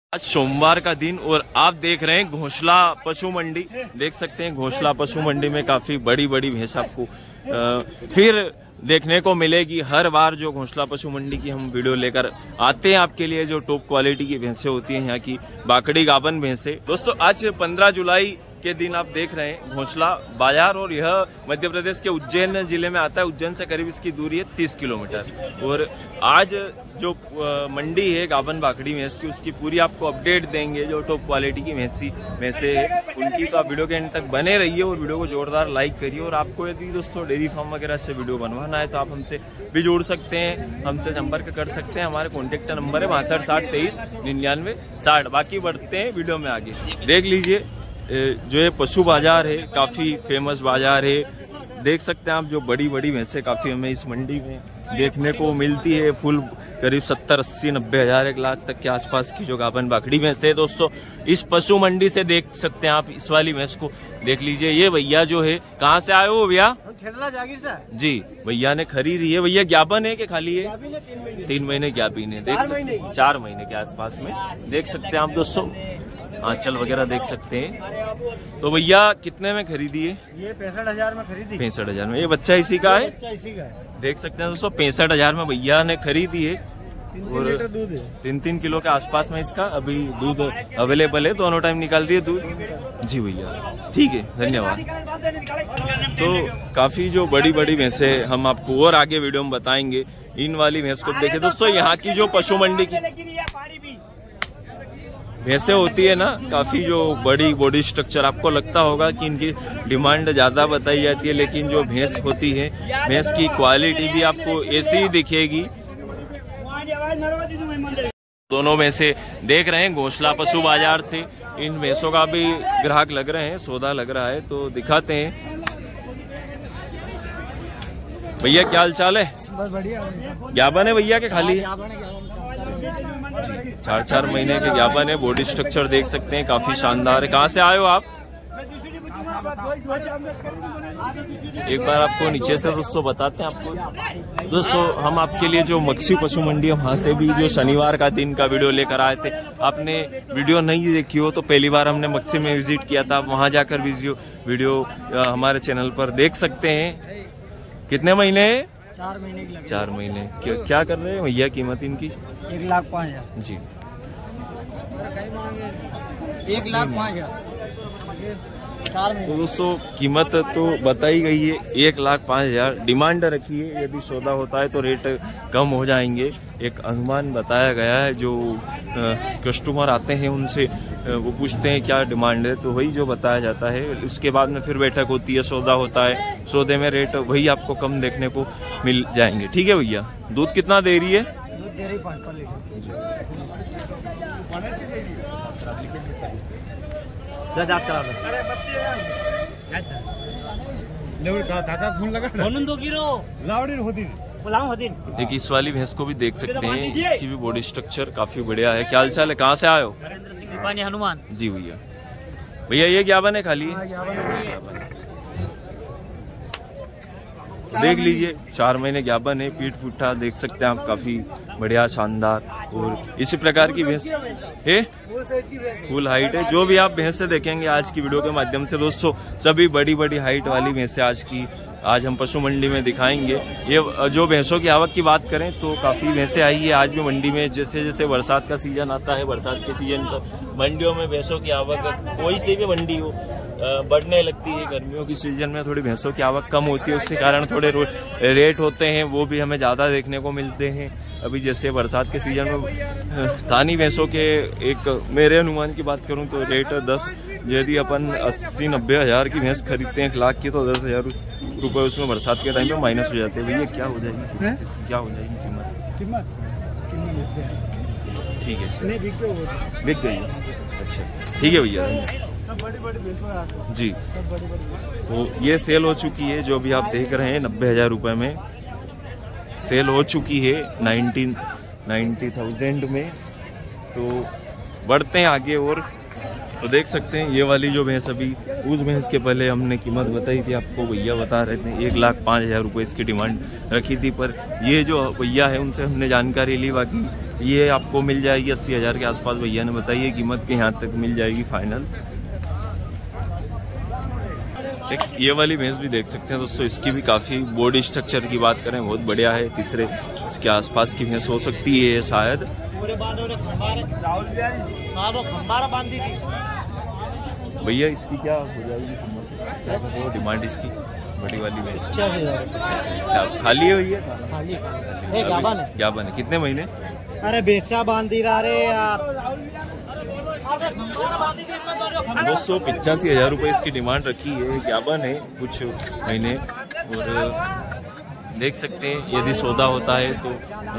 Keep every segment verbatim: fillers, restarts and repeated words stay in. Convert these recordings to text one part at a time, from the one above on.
आज सोमवार का दिन और आप देख रहे हैं घोंसला पशु मंडी। देख सकते हैं घोंसला पशु मंडी में काफी बड़ी बड़ी भैंस आपको आ, फिर देखने को मिलेगी। हर बार जो घोंसला पशु मंडी की हम वीडियो लेकर आते हैं आपके लिए, जो टॉप क्वालिटी की भैंसें होती हैं यहाँ की बाकड़ी गाबन भैंसें। दोस्तों आज पंद्रह जुलाई के दिन आप देख रहे हैं घोंसला बाजार, और यह मध्य प्रदेश के उज्जैन जिले में आता है। उज्जैन से करीब इसकी दूरी है तीस किलोमीटर। और आज जो मंडी है गाबन बाकड़ी भैंस की, उसकी पूरी आपको अपडेट देंगे। जो टॉप क्वालिटी की भैंसी भैंसे है उनकी, तो आप वीडियो के एंड तक बने रहिए और वीडियो को जोरदार लाइक करिए। और आपको यदि दोस्तों डेयरी फार्म वगैरह से वीडियो बनवाना है तो आप हमसे भी जुड़ सकते हैं, हमसे संपर्क कर सकते हैं। हमारे कॉन्टेक्ट नंबर है बासठ साठ तेईस निन्यानवे साठ। बाकी बढ़ते हैं वीडियो में आगे। देख लीजिए जो ये पशु बाजार है, काफी फेमस बाजार है। देख सकते हैं आप जो बड़ी बड़ी भैंसें काफी हमें इस मंडी में देखने को मिलती है। फुल करीब सत्तर अस्सी नब्बे हजार एक लाख तक के आसपास की जो गाबन बाकड़ी भैंस है दोस्तों, इस पशु मंडी से देख सकते हैं आप। इस वाली भैंस को देख लीजिए। ये भैया जो है, कहाँ से आए हो भैया? खेरला जागीर से जी। भैया ने खरीदी है। भैया ज्ञापन है कि खाली है? तीन महीने ज्ञापन है। देख सकते हैं चार महीने के आसपास में देख सकते हैं आप दोस्तों। आंचल वगैरह देख सकते हैं। तो भैया कितने में खरीदी है? ये पैंसठ हजार में खरीदी। पैंसठ हजार में। ये बच्चा इसी का है? बच्चा इसी का है। देख सकते हैं दोस्तों पैंसठ हजार में भैया ने खरीदी है। तीन लीटर दूध है। तीन तीन किलो के आसपास में इसका अभी दूध अवेलेबल है। दोनों टाइम निकाल रही है दूध। जी भैया ठीक है, धन्यवाद। तो काफी जो बड़ी बड़ी भैंसे हम आपको और आगे वीडियो में बताएंगे। इन वाली भैंस को देखिए दोस्तों। यहाँ की जो पशु मंडी की भैंसें होती है ना, काफी जो बड़ी बॉडी स्ट्रक्चर, आपको लगता होगा कि इनकी डिमांड ज्यादा बताई जाती है, लेकिन जो भैंस होती है, भैंस की क्वालिटी भी आपको ऐसी ही दिखेगी। दोनों भैंसे देख रहे हैं घोंसला पशु बाजार से। इन भैंसों का भी ग्राहक लग रहे हैं, सौदा लग रहा है, तो दिखाते हैं। भैया क्या हाल चाल है? बस बढ़िया। ज्ञापन है भैया के खाली? चार चार महीने के ज्ञापन है। बॉडी स्ट्रक्चर देख सकते हैं, काफी शानदार है। कहाँ से आए हो आप? एक बार आपको नीचे से दोस्तों बताते हैं आपको। दोस्तों हम आपके लिए जो मक्सी पशु मंडी है, वहाँ से भी जो शनिवार का दिन का वीडियो लेकर आए थे। आपने वीडियो नहीं देखी हो तो पहली बार हमने मक्सी में विजिट किया था, वहाँ जाकर वीडियो वीडियो हमारे चैनल पर देख सकते हैं। कितने महीने? चार महीने की। चार महीने। क्या, क्या कर रहे हैं भैया कीमत इनकी? एक लाख पाँच हजार जी। एक लाख पाँच हजार तो दोस्तों कीमत तो बताई गई है, एक लाख पाँच हजार डिमांड रखी है। यदि सौदा होता है तो रेट कम हो जाएंगे, एक अनुमान बताया गया है। जो कस्टमर आते हैं उनसे वो पूछते हैं क्या डिमांड है, तो वही जो बताया जाता है। उसके बाद में फिर बैठक होती है, सौदा होता है, सौदे में रेट वही आपको कम देखने को मिल जाएंगे। ठीक है भैया। दूध कितना दे रही है? दूध दे रही पाँच लीटर। एक इस वाली भैंस को भी देख सकते हैं। इसकी भी बॉडी स्ट्रक्चर काफी बढ़िया है। क्या हाल चाल है? कहाँ से आए हो? हनुमान जी भैया। भैया ये ज्ञापन है खाली? देख लीजिए चार महीने ज्ञापन है। पीठ पुट्ठा देख सकते हैं आप, काफी बढ़िया शानदार। और इसी प्रकार की भैंस है, फुल हाइट है। जो भी आप भैंसे देखेंगे आज की वीडियो के माध्यम से दोस्तों, सभी बड़ी बड़ी हाइट वाली भैंसे आज की आज हम पशु मंडी में दिखाएंगे। ये जो भैंसों की आवक की बात करें तो काफी भैंसें आई है आज भी मंडी में। जैसे जैसे बरसात का सीजन आता है, बरसात के सीजन पर मंडियों में भैंसों की आवक, कोई सी भी मंडी हो, बढ़ने लगती है। गर्मियों की सीजन में थोड़ी भैंसों की आवक कम होती है, उसके कारण थोड़े रेट होते हैं वो भी हमें ज्यादा देखने को मिलते हैं। अभी जैसे बरसात के सीजन में थानी भैंसों के, एक मेरे अनुमान की बात करूं तो रेट दस, यदि अपन अस्सी नब्बे हजार की भैंस खरीदते हैं एक लाख की, तो दस हजार रुपए उसमें बरसात के टाइम में माइनस हो जाते हैं। भैया क्या हो जाएगी इसकी, क्या हो जाएगी कीमत? कीमत ठीक है, नहीं बिक गई, बिक गई। अच्छा ठीक है भैया जी। तो ये सेल हो चुकी है, जो भी आप देख रहे हैं नब्बे हजार रुपए में सेल हो चुकी है, नाइनटीन नाइन्टी थाउजेंड में। तो बढ़ते हैं आगे। और तो देख सकते हैं ये वाली जो भैंस, अभी उस भैंस के पहले हमने कीमत बताई थी आपको, भैया बता रहे थे एक लाख पाँच हजार रुपये इसकी डिमांड रखी थी। पर ये जो भैया है उनसे हमने जानकारी ली, बाकी ये आपको मिल जाएगी अस्सी हजार के आसपास। भैया ने बताइए कीमत के यहाँ तक मिल जाएगी फाइनल। एक ये वाली भैंस भी देख सकते हैं दोस्तों, इसकी भी काफ़ी बॉडी स्ट्रक्चर की बात करें बहुत बढ़िया है। तीसरे इसके आसपास की भैंस हो सकती है शायद। भैया इसकी क्या हो जाएगी क्या वो डिमांड इसकी बड़ी वाली भैंस? खाली हुई है? खाली है। क्या बने कितने महीने? अरे बेचा बांधी रहा रे यार। दो सौ पिचासी हजार रुपये इसकी डिमांड रखी है। ज्ञापन है कुछ महीने और देख सकते हैं यदि सौदा होता है तो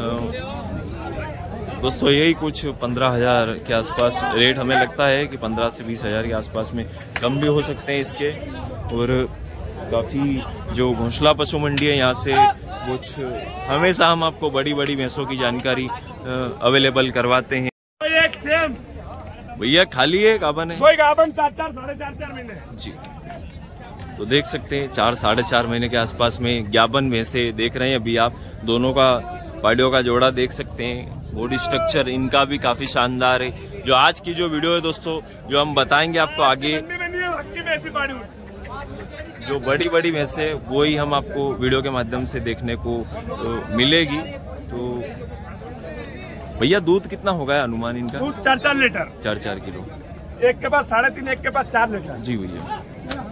दोस्तों यही कुछ पंद्रह हजार के आसपास रेट हमें लगता है कि पंद्रह से बीस हजार के आसपास में कम भी हो सकते हैं इसके। और काफ़ी जो घोंसला पशु मंडी है यहाँ से कुछ हमेशा हम आपको बड़ी बड़ी भैंसों की जानकारी अवेलेबल करवाते हैं। एक सेम भैया खाली है गाबन है? कोई गाबन चार चार साढ़े चार चार महीने जी। तो देख सकते हैं चार साढ़े चार महीने के आसपास में ज्ञापन भैंसे देख रहे हैं अभी आप। दोनों का पाड़ियों का जोड़ा देख सकते हैं। बॉडी स्ट्रक्चर इनका भी काफी शानदार है। जो आज की जो वीडियो है दोस्तों जो हम बताएंगे आपको आगे, जो बड़ी बड़ी भैंसे वो ही हम आपको वीडियो के माध्यम से देखने को तो मिलेगी। तो भैया दूध कितना होगा अनुमान इनका? दूध चार चार लीटर चार चार किलो। एक के पास साढ़े तीन, एक के पास चार लीटर। जी भैया।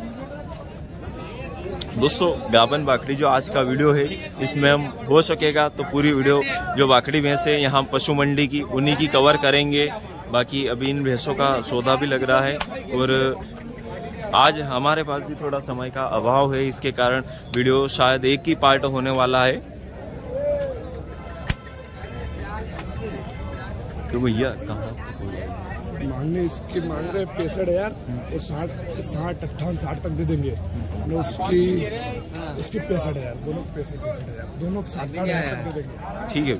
दोस्तों गाबन बाकड़ी जो आज का वीडियो है इसमें हम हो सकेगा तो पूरी वीडियो जो बाकड़ी भैंस है यहाँ पशु मंडी की उन्हीं की कवर करेंगे। बाकी अभी इन भैंसों का सौदा भी लग रहा है और आज हमारे पास भी थोड़ा समय का अभाव है, इसके कारण वीडियो शायद एक ही पार्ट होने वाला है। तो भैया कहाँ मांगने इसके मांग रहे पैंसठ हजार और साठ साठ अट्ठावन साठ तक दे देंगे। उसकी उसकी पैंसठ हजार दोनों पैंसठ पैंसठ हजार दोनों साठ साठ हजार तक दे देंगे। ठीक है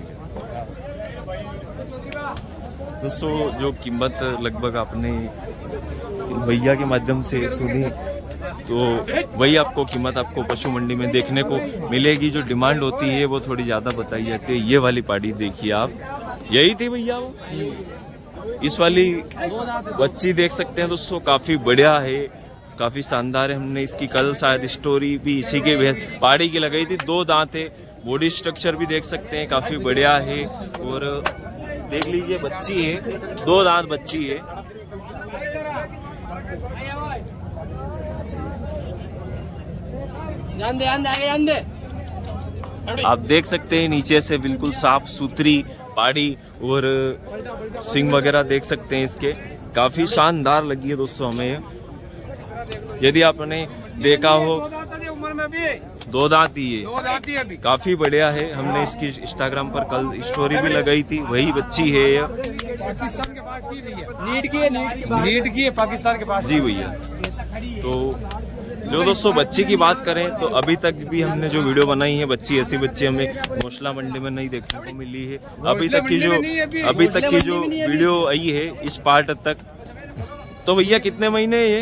भैया। दोस्तों जो कीमत लगभग आपने भैया के माध्यम से सुनी तो वही आपको कीमत आपको पशु मंडी में देखने को मिलेगी। जो डिमांड होती है वो थोड़ी ज्यादा बताई जाती है। ये वाली पार्टी देखिए आप, यही थी भैया वो। इस वाली बच्ची देख सकते हैं दोस्तों, काफी बढ़िया है, काफी शानदार है। हमने इसकी कल शायद स्टोरी भी इसी के पहाड़ी की लगाई थी। दो दांत है, बॉडी स्ट्रक्चर भी देख सकते हैं काफी बढ़िया है। और देख लीजिए बच्ची है, दो दांत बच्ची है। आप देख सकते हैं नीचे से बिल्कुल साफ सुथरी पाड़ी और सिंग वगैरह देख सकते हैं इसके, काफी शानदार लगी है दोस्तों हमें। यदि आपने देखा हो दो दांत ही है, काफी बढ़िया है। हमने इसकी इंस्टाग्राम पर कल स्टोरी भी लगाई थी, वही बच्ची है ये। पाकिस्तान के पास की नीट की है, नीट की है पाकिस्तान के पास। जी भैया। तो जो दोस्तों बच्ची की बात करें तो अभी तक भी हमने जो वीडियो बनाई है बच्ची, ऐसी बच्ची हमें घोंसला मंडी में नहीं देखने को मिली है। अभी तक की जो अभी तक की जो वीडियो आई है इस पार्ट तक। तो भैया कितने महीने ये?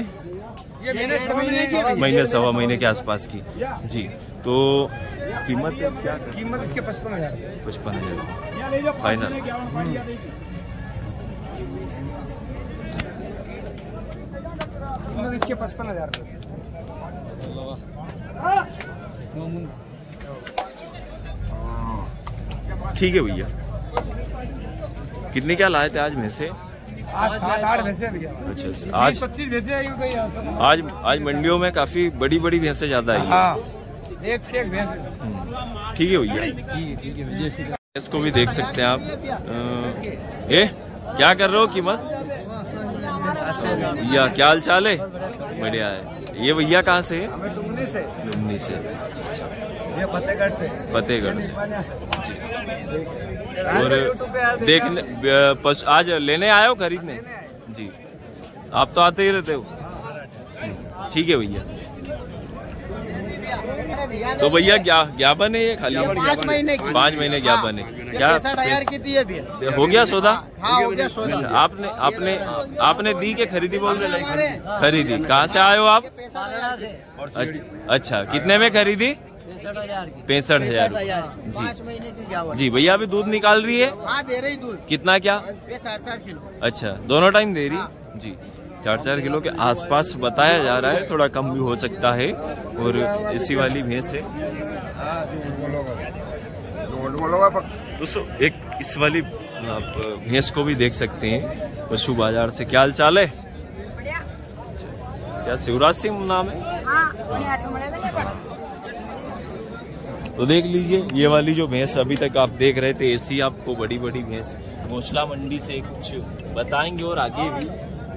महीने सवा महीने के आसपास की। जी। तो कीमत क्या? कीमत इसके पचपन हजार पचपन हजार फाइनल। इसके पचपन हजार ठीक है भैया। कितने क्या लाए थे आज भैंसे? आज सात आठ भैंसे भैया। अच्छा, आज पच्चीस भैंसे आई हुई। आज आज मंडियों में काफी बड़ी बड़ी भैंसे ज्यादा आई है। एक से एक भैंस। ठीक है भैया। इसको भी देख सकते हैं आप। ए क्या कर रहे हो कीमत? भैया क्या हाल चाल है? बढ़िया है। ये भैया कहाँ से है? डुमनी से। डुमनी से। ये फतेहगढ़ से। फतेहगढ़ से। और देखने पश, आज लेने आए हो खरीदने? जी। आप तो आते ही रहते हो। ठीक है भैया। तो भैया क्या ज्ञापन है ये? खाली पाँच महीने की पाँच महीने ज्ञापन है क्या? हजार की थी अभी। हो गया सौदा? हाँ हो गया सौदा। आपने आपने आपने दी के खरीदी? बोल रहे खरीदी। कहाँ से आए हो आप? अच्छा, कितने में खरीदी? पैंसठ हजार की पैंसठ हजार पाँच महीने की गावट। जी भैया अभी दूध निकाल रही है? हाँ दे रही दूध। कितना क्या? ये चार चार किलो। अच्छा दोनों टाइम दे रही? जी चार चार किलो के आसपास बताया जा रहा है, थोड़ा कम भी हो सकता है। और इसी वाली भैंस है दोस्तों। एक इस वाली आप भैंस को भी देख सकते हैं पशु बाजार से। क्या हाल चाल है? क्या शिवराज सिंह नाम है? तो देख लीजिए ये वाली जो भैंस अभी तक आप देख रहे थे, ऐसी आपको बड़ी बड़ी भैंस घोंसला मंडी से कुछ बताएंगे और आगे भी।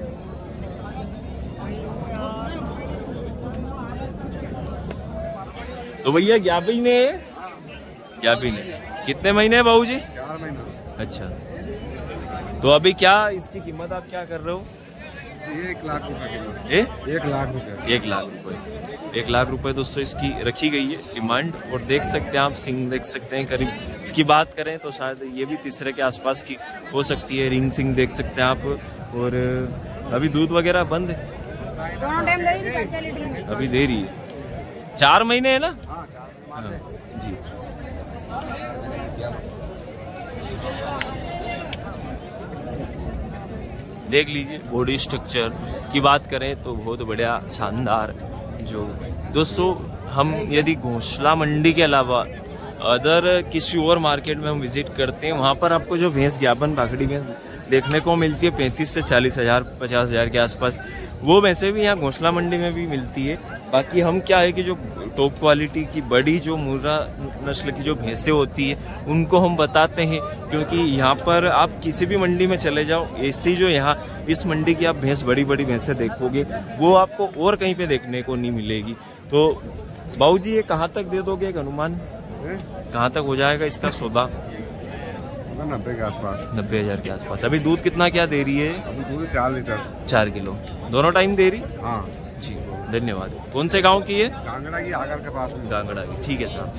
तो भैया ज्ञापी ने ज्ञापी ने कितने महीने है बाबू जी? चार महीने। अच्छा तो अभी क्या इसकी कीमत आप क्या कर रहे हो? एक लाख रुपए किलो। ए? एक लाख रुपए। एक लाख रुपए एक लाख रुपए दोस्तों इसकी रखी गई है डिमांड। और देख सकते हैं आप सिंग देख सकते हैं करीब। इसकी बात करें तो शायद ये भी तीसरे के आसपास की हो सकती है। रिंग सिंग देख सकते हैं आप। और अभी दूध वगैरह बंद है? दोनों टाइम दे रही है, अभी दे रही है। चार महीने है ना? हाँ जी। देख लीजिए बॉडी स्ट्रक्चर की बात करें तो बहुत बढ़िया शानदार। जो दोस्तों हम यदि घोंसला मंडी के अलावा अदर किसी और मार्केट में हम विजिट करते हैं, वहाँ पर आपको जो भैंस ज्ञापन भाखड़ी भैंस देखने को मिलती है पैंतीस से चालीस हजार पचास हजार के आसपास, वो वैसे भी यहाँ घोंसला मंडी में भी मिलती है। बाकी हम क्या है कि जो टॉप क्वालिटी की बड़ी जो मुर्रा नस्ल की जो भैंसें होती है उनको हम बताते हैं, क्योंकि यहाँ पर आप किसी भी मंडी में चले जाओ, ऐसी जो यहाँ इस मंडी की आप भैंस बड़ी बड़ी भैंसें देखोगे वो आपको और कहीं पे देखने को नहीं मिलेगी। तो बाबू जी ये कहाँ तक दे दोगे एक अनुमान? कहाँ तक हो जाएगा इसका सौदा? नब्बे के आसपास। नब्बे हजार के आसपास। अभी दूध कितना क्या दे रही है? अभी दूध चार लीटर। चार किलो दोनों टाइम दे रही? हाँ जी धन्यवाद। कौन से गांव की है? कांगड़ा की आगर के पास में। कांगड़ा की, ठीक है साहब।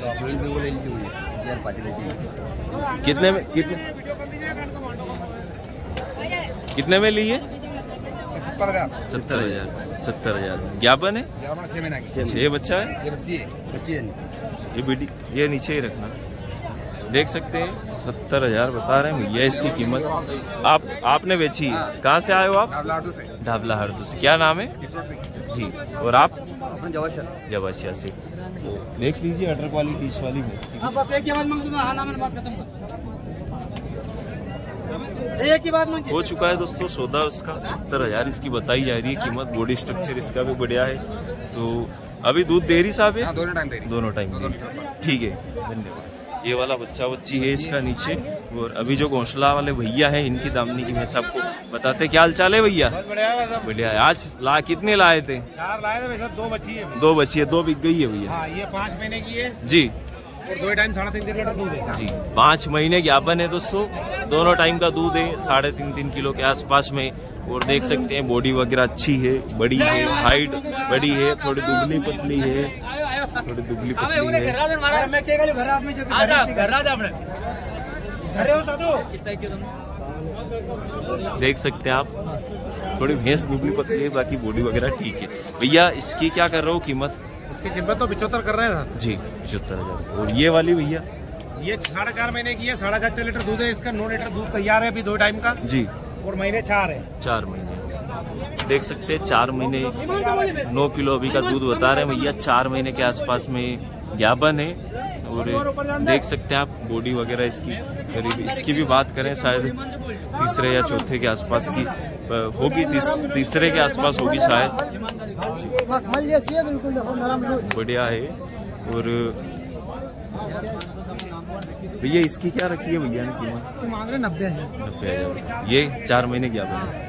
कितने में कितने कितने में ली है? सत्तर हजार। सत्तर हजार सत्तर हजार ज्ञापन है? छह महीना की। छह बच्चा है? ये बच्ची है। बच्ची है। ये बेटी ये नीचे ही रखना। देख सकते हैं सत्तर हजार बता रहे हैं भैया इसकी कीमत। आप आपने बेची? कहाँ से आए हो आप? ढाबला हरदू से। क्या नाम है? जी। और आप? जवाशिया से। देख लीजिए अटर क्वालिटी इस वाली भैंस की। हो चुका है दोस्तों सौदा उसका। सत्तर हजार इसकी बताई जा रही है कीमत। बॉडी स्ट्रक्चर इसका भी बढ़िया है। तो अभी दूध दे रही साहब है? दोनों टाइम दे रही। दोनों टाइम ठीक है धन्यवाद। ये वाला बच्चा बच्ची है इसका नीचे। और अभी जो घोंसला वाले भैया है इनकी दामनी की भैंस आपको बताते। क्या हाल चाल है भैया? बढ़िया है। आज ला कितने लाए थे? चार लाए थे भैया, दो बची है। दो बची है, दो बिक गई है भैया। हाँ, ये पाँच महीने की है जी। और दो टाइम साढ़े तीन लीटर दूध है जी। पाँच महीने ज्ञापन है दोस्तों। दोनों टाइम का दूध है साढ़े तीन तीन किलो के आसपास में। और देख सकते हैं बॉडी वगैरह अच्छी है, बड़ी है, हाइट बड़ी है, थोड़ी दुबली पतली है, थोड़ी दुबली पतली है। देख सकते हैं आप थोड़ी भैंस दुबली पतली है, बाकी बॉडी वगैरह ठीक है। भैया इसकी क्या कर रहे हो कीमत? इसकी कीमत तो पिछहत्तर कर रहे हैं जी, पिछहत्तर हजार। और ये वाली भैया? ये साढ़े चार महीने की है, साढ़े चार चार लीटर दूध है इसका। नौ लीटर दूध तैयार है अभी दो टाइम का जी। और महीने चार है। चार महीने देख सकते हैं। चार महीने नौ किलो अभी का दूध बता रहे हैं भैया। चार महीने के आसपास में ज्ञापन है। और देख सकते हैं आप बॉडी वगैरह इसकी करीब। इसकी भी बात करें शायद तीसरे या चौथे के आसपास की होगी। तीस, तीसरे के आसपास होगी शायद। बढ़िया है। और भैया इसकी क्या रखी है भैया ने कीमत? मांग रहे नब्बे नब्बे हजार। ये चार महीने ज्ञापन है।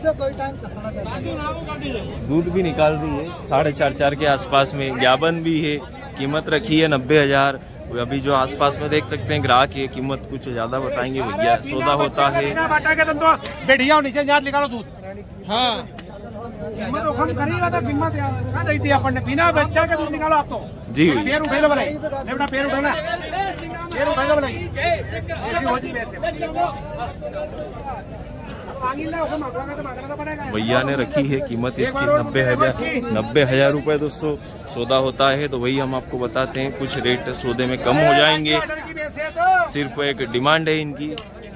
दूध भी निकाल रही है साढ़े चार चार के आसपास में। ज्ञापन भी है। कीमत रखी है नब्बे हजार। अभी जो आसपास में देख सकते हैं ग्राहक है, कीमत कुछ ज्यादा बताएंगे भैया। सौदा होता है। बैठिया नीचे निकालो दूध। हाँ कीमत तो कम करेगा तो कीमत कहाँ दी थी अपन ने? बिना बच्चा के दूध निकालो आप तो। जी पैर उठे लो बनाई बेटा, पैर उठाना, पैर उठा लो बनाई ऐसी होती है। भैया ने रखी है कीमत इसकी नब्बे हजार नब्बे हजार रुपये दोस्तों सौदा होता है। तो वही हम आपको बताते हैं, कुछ रेट सौदे में कम हो जाएंगे, सिर्फ एक डिमांड है इनकी।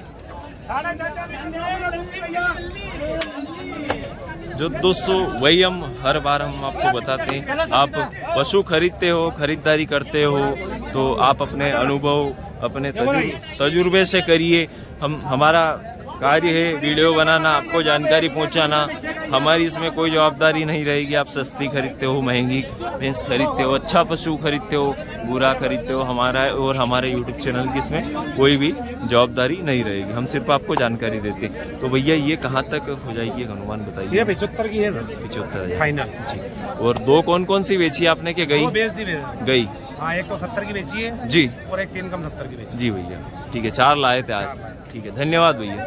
जो दोस्तों वही हम हर बार हम आपको बताते हैं, आप पशु खरीदते हो, खरीदारी करते हो तो आप अपने अनुभव, अपने तजुर्बे से करिए। हम हमारा कार्य है वीडियो बनाना, आपको जानकारी पहुंचाना, हमारी इसमें कोई जवाबदारी नहीं रहेगी। आप सस्ती खरीदते हो, महंगी भैंस खरीदते हो, अच्छा पशु खरीदते हो, बुरा खरीदते हो, हमारा और हमारे यूट्यूब चैनल की इसमें कोई भी जवाबदारी नहीं रहेगी, हम सिर्फ आपको जानकारी देते हैं। तो भैया ये कहाँ तक हो जाएगी अनुमान बताइए? ये पचहत्तर की है सर, पिचहत्तर हजार फाइनल जी। और दो कौन कौन सी बेची आपने के गई? बेच दी गई हाँ, एक तो सत्तर की बेची है जी और एक तीन कम सत्तर की बेची जी भैया। ठीक है, चार लाए थे आज। ठीक है, धन्यवाद भैया।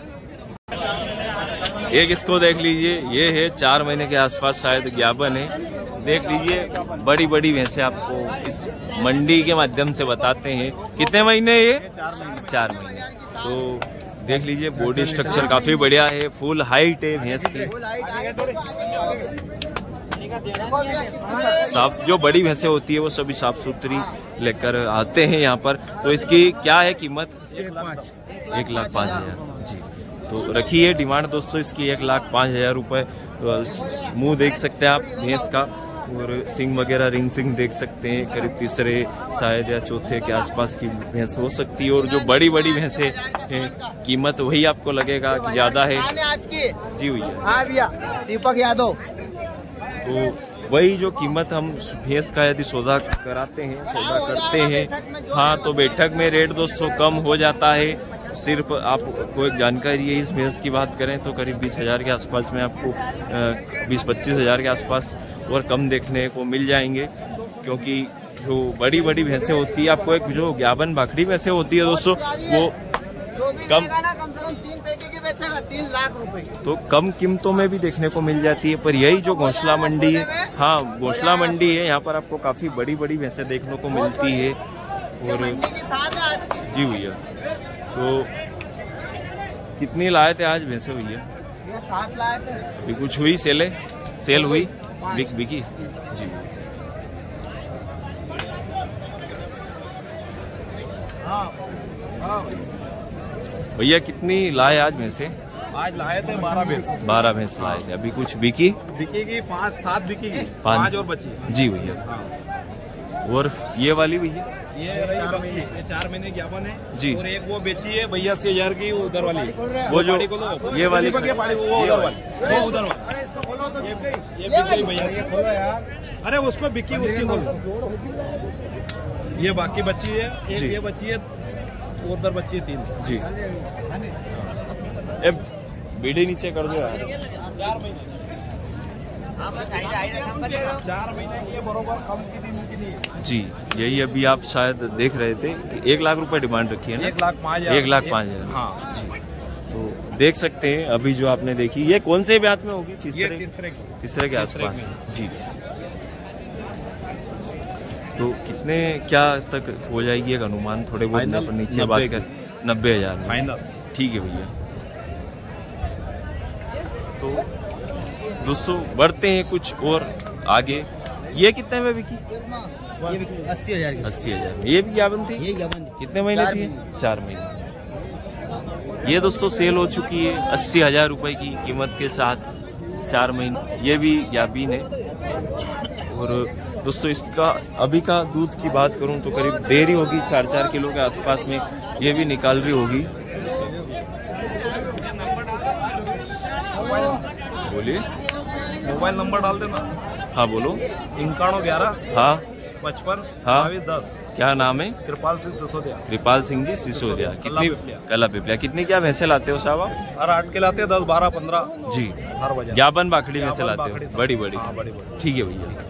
एक इसको देख लीजिए, ये है चार महीने के आसपास शायद ज्ञापन है। देख लीजिए, बड़ी बड़ी भैंसे आपको इस मंडी के माध्यम से बताते हैं। कितने महीने ये? चार महीने। तो देख लीजिए, बॉडी स्ट्रक्चर काफी बढ़िया है, फुल हाइट है भैंस की। साफ जो बड़ी भैंसें होती है वो सभी साफ सुथरी लेकर आते हैं यहाँ पर। तो इसकी क्या है कीमत? एक लाख पाँच हजार जी। तो रखी है डिमांड दोस्तों इसकी एक लाख पाँच हजार रुपये। मुंह देख सकते हैं आप भैंस का, और सिंग वगैरह, रिंग सिंग देख सकते हैं। करीब तीसरे शायद या चौथे के आसपास की भैंस हो सकती है। और जो बड़ी बड़ी भैंसें हैं, कीमत वही आपको लगेगा कि ज्यादा है जी भैया। दीपक यादव। तो वही जो कीमत हम भैंस का यदि सौदा कराते हैं, सौदा करते हैं, हाँ, तो बैठक में रेट दोस्तों कम हो जाता है। सिर्फ आपको एक जानकारी है, इस भैंस की बात करें तो करीब बीस हजार के आसपास में आपको बीस पच्चीस हजार के आसपास और कम देखने को मिल जाएंगे। क्योंकि जो बड़ी बड़ी भैंसें होती है, आपको एक जो ज्ञापन बाखड़ी भैंसें होती है दोस्तों, वो कम कम से कम तीन पेटी की बेचेगा तीन लाख रुपए तो कम कीमतों में भी देखने को मिल जाती है। पर यही जो घोंसला मंडी है, हाँ घोंसला मंडी है, यहाँ पर आपको काफी बड़ी बड़ी भैंसें देखने को मिलती है। और जी भैया, तो कितनी लाए थे आज भैंसे भैया? सात लाए थे। अभी कुछ हुई सेल? सेल हुई? बिक बिकी जी। भैया कितनी लाए आज भैंसे? आज लाए थे बारह भैंस। बारह भैंस लाए थे। अभी कुछ बिकी? बिकेगी पाँच सात बिकेगी, पाँच और बची जी भैया। और ये वाली भैया? ये रही बकरी, ये चार महीने ज्ञापन है जी। और एक वो बेची है बयासी हजार की, उधर वाली वो जो को लो, ये वाली वो उधर वाली, वो उधर वाली, ये बिक गई बयासी। खोलो यार, अरे उसको बिकी, उसकी खोलो। ये बाकी बची है, एक ये बची है, उधर बची है तीन जी। ए बीड़ी नीचे कर दो यार। चार महीने चार महीने की बरोबर कम की दिन की नहीं जी। यही अभी आप शायद देख रहे थे कि एक लाख रुपए डिमांड रखी है ना? एक लाख पाँच हजार एक लाख पाँच हजार हाँ जी। तो देख सकते हैं अभी जो आपने देखी, ये कौन से ब्यात में होगी? तीसरे तीसरे की तीसरे के आसपास जी। तो कितने क्या तक हो जाएगी एक अनुमान? थोड़े बहुत पर नीचे बात कर। नब्बे हजार में फाइनल। ठीक है भैया। तो दोस्तों बढ़ते हैं कुछ और आगे। ये कितने में बिकी? अस्सी हजार की। अस्सी हजार। ये भी ज्ञापन थी? ये ज्ञापन कितने महीने थी? चार महीने। ये दोस्तों सेल हो चुकी है अस्सी हजार रुपए की कीमत के साथ, चार महीने। ये भी ज्ञापन है। और दोस्तों इसका अभी का दूध की बात करूं तो करीब देरी होगी, चार चार किलो के आसपास में ये भी निकाल रही होगी। बोलिए। मोबाइल नंबर डाल देना। हाँ बोलो। इक्यानवे ग्यारह हाँ पचपन हाँ बाईस दस। क्या नाम है? कृपाल सिंह सिसोदिया। कृपाल सिंह जी सिसोदिया। कितनी? कला पिपलिया। कितनी क्या भैंसे लाते हो साहब आप? हर आठ के लाते हैं, दस बारह पंद्रह जी। हर बजे ज्ञापन बाखड़ी में से ज्ञापन लाते बाखड़ी हो? से। बड़ी बड़ी हाँ, बड़ी बड़ी। ठीक है भैया।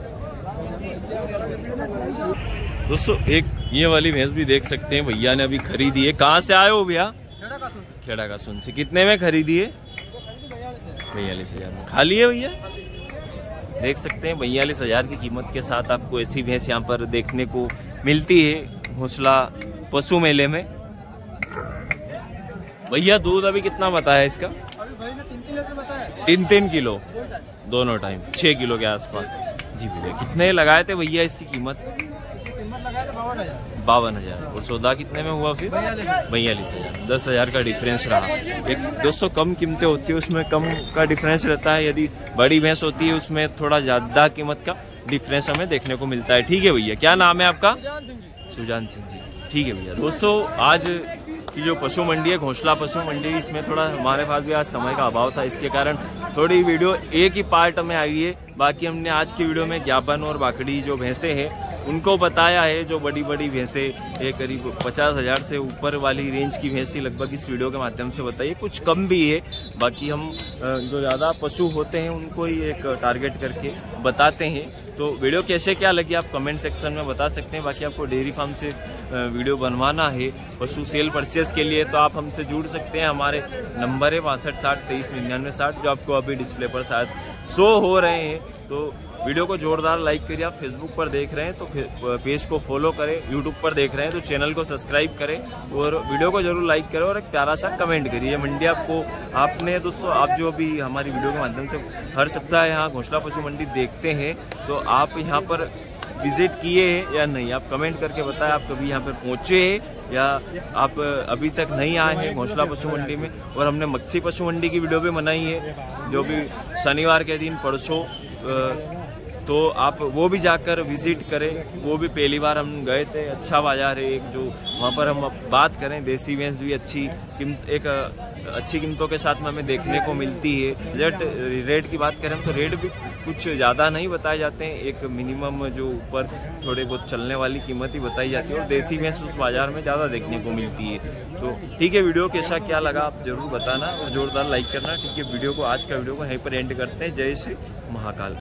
दोस्तों एक ये वाली भैंस भी देख सकते हैं, भैया ने अभी खरीदी है। कहाँ से आए हो भैया? खेड़ा का सुन से। कितने में खरीदी है? बयालीस हजार में। खाली है भैया? देख सकते हैं बयालीस हजार की कीमत के साथ आपको ऐसी भैंस यहाँ पर देखने को मिलती है घोंसला पशु मेले में। भैया दूध अभी कितना बताया इसका? भाई ने तीन तीन लीटर बताया। तीन तीन किलो दोनों टाइम, छह किलो के आसपास। जी भैया कितने लगाए थे भैया इसकी कीमत? कीमत लगाया था बावन हजार। बावन हजार और सौदा कितने में हुआ फिर? बयालीस हजार। दस हजार का डिफरेंस रहा। एक दोस्तों कम कीमतें होती है उसमें कम का डिफरेंस रहता है, यदि बड़ी भैंस होती है उसमें थोड़ा ज्यादा कीमत का डिफरेंस हमें देखने को मिलता है। ठीक है भैया, क्या नाम है आपका? सुजान सिंह जी। ठीक है भैया। दोस्तों आज की जो पशु मंडी है घोंसला पशु मंडी, इसमें थोड़ा हमारे पास भी आज समय का अभाव था, इसके कारण थोड़ी वीडियो एक ही पार्ट में आई है। बाकी हमने आज की वीडियो में ज्ञापन और बाकड़ी जो भैंसे हैं उनको बताया है। जो बड़ी बड़ी भैंसे ये करीब पचास हजार से ऊपर वाली रेंज की भैंसी लगभग इस वीडियो के माध्यम से बताइए, कुछ कम भी है। बाकी हम जो ज़्यादा पशु होते हैं उनको ही एक टारगेट करके बताते हैं। तो वीडियो कैसे क्या लगी आप कमेंट सेक्शन में बता सकते हैं। बाकी आपको डेयरी फार्म से वीडियो बनवाना है पशु सेल परचेज के लिए तो आप हमसे जुड़ सकते हैं। हमारे नंबर है बासठ साठ तेईस निन्यानवे साठ, जो आपको अभी डिस्प्ले पर शायद शो हो रहे हैं। तो वीडियो को जोरदार लाइक करिए। आप फेसबुक पर देख रहे हैं तो पेज को फॉलो करें, यूट्यूब पर देख रहे हैं तो चैनल को सब्सक्राइब करें और वीडियो को जरूर लाइक करें और एक प्यारा सा कमेंट करिए। मंडी आपको आपने दोस्तों आप जो भी हमारी वीडियो के माध्यम से हर सप्ताह यहाँ घोंसला पशु मंडी देखते हैं तो आप यहाँ पर विजिट किए हैं या नहीं, आप कमेंट करके बताएं। आप कभी यहाँ पर पहुँचे हैं या आप अभी तक नहीं आए हैं घोंसला पशु मंडी में। और हमने मक्सी पशु मंडी की वीडियो भी बनाई है जो भी शनिवार के दिन परसों, तो आप वो भी जाकर विजिट करें। वो भी पहली बार हम गए थे। अच्छा बाजार है एक, जो वहाँ पर हम बात करें देसी भैंस भी अच्छी कीमत एक अच्छी कीमतों के साथ में हमें देखने को मिलती है। रेट रेट की बात करें तो रेट भी कुछ ज़्यादा नहीं बताए जाते हैं, एक मिनिमम जो ऊपर थोड़े बहुत चलने वाली कीमत ही बताई जाती है और देसी भैंस उस बाजार में ज़्यादा देखने को मिलती है। तो ठीक है, वीडियो कैसा क्या लगा आप जरूर बताना और जोरदार लाइक करना। ठीक है, वीडियो को आज का वीडियो को यहीं पर एंड करते हैं। जय श्री महाकाल।